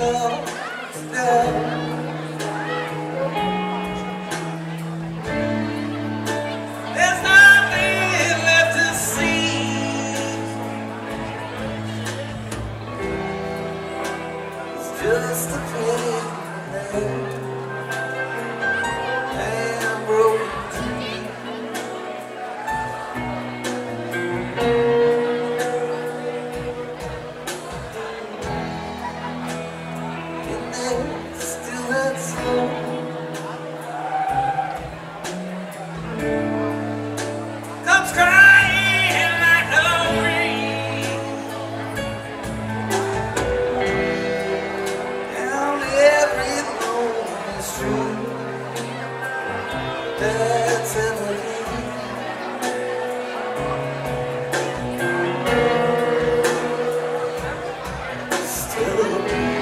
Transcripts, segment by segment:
Just a plain and broken dream. And then still that song comes crying like a wind down every lonely street that's ever been. Stella Blue.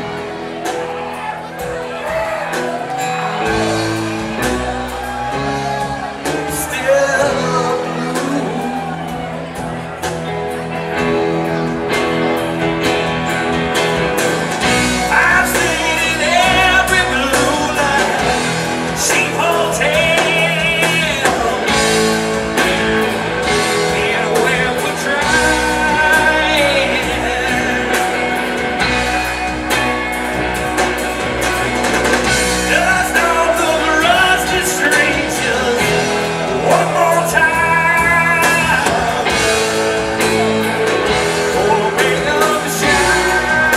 Stella Blue. I've seen every blue line, sheep hotel, anywhere we try. Dust off the rusty streets just one more time. Oh, make up the shine.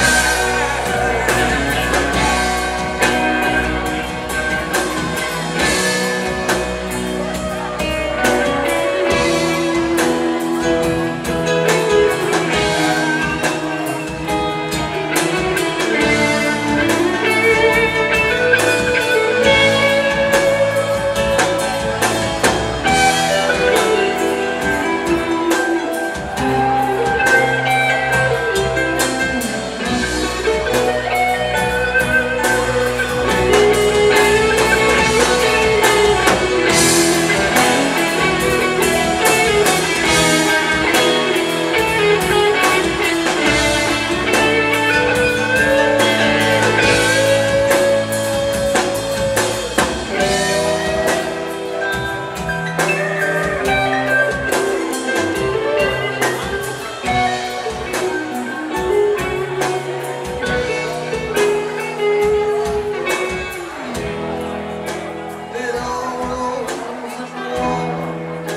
It all rolls along,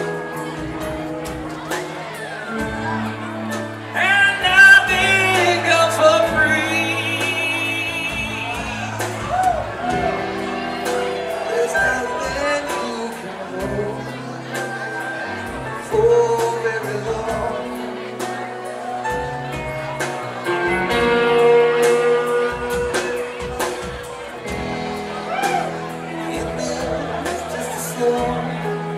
and nothing goes for free. There's nothing you can hold for very long. And then it's just a song.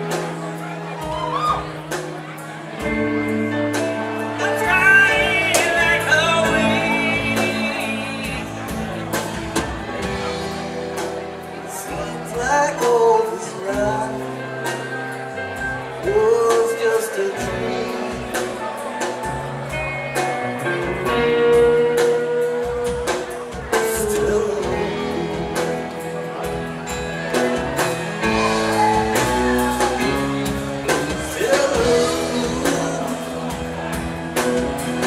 I'm crying like a wind. Seems like all this life was just a dream. Still Stella Blue.